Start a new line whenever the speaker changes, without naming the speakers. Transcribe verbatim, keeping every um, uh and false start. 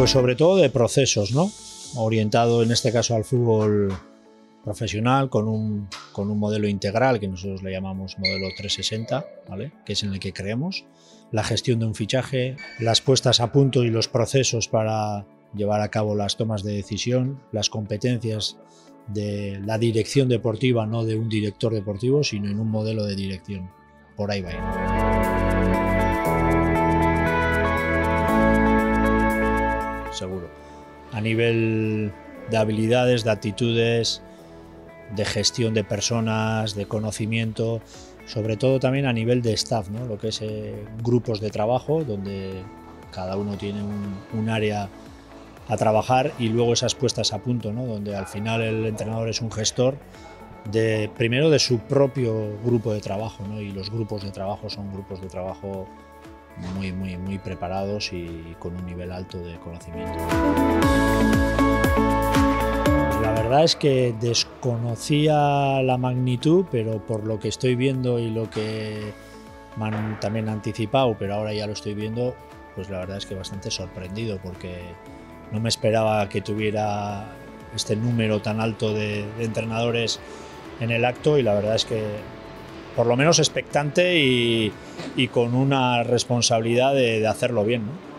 Pues sobre todo de procesos, ¿no? Orientado en este caso al fútbol profesional con un, con un modelo integral que nosotros le llamamos modelo trescientos sesenta, ¿vale? Que es en el que creemos. La gestión de un fichaje, las puestas a punto y los procesos para llevar a cabo las tomas de decisión, las competencias de la dirección deportiva, no de un director deportivo, sino en un modelo de dirección. Por ahí va a ir. Seguro. A nivel de habilidades, de actitudes, de gestión de personas, de conocimiento, sobre todo también a nivel de staff, ¿no? Lo que es eh, grupos de trabajo, donde cada uno tiene un, un área a trabajar y luego esas puestas a punto, ¿no? Donde al final el entrenador es un gestor de, primero de su propio grupo de trabajo, ¿no? Y los grupos de trabajo son grupos de trabajo muy, muy, muy preparados y con un nivel alto de conocimiento. La verdad es que desconocía la magnitud, pero por lo que estoy viendo y lo que me han también anticipado, pero ahora ya lo estoy viendo, pues la verdad es que bastante sorprendido, porque no me esperaba que tuviera este número tan alto de, de entrenadores en el acto, y la verdad es que por lo menos expectante y, y con una responsabilidad de, de hacerlo bien, ¿no?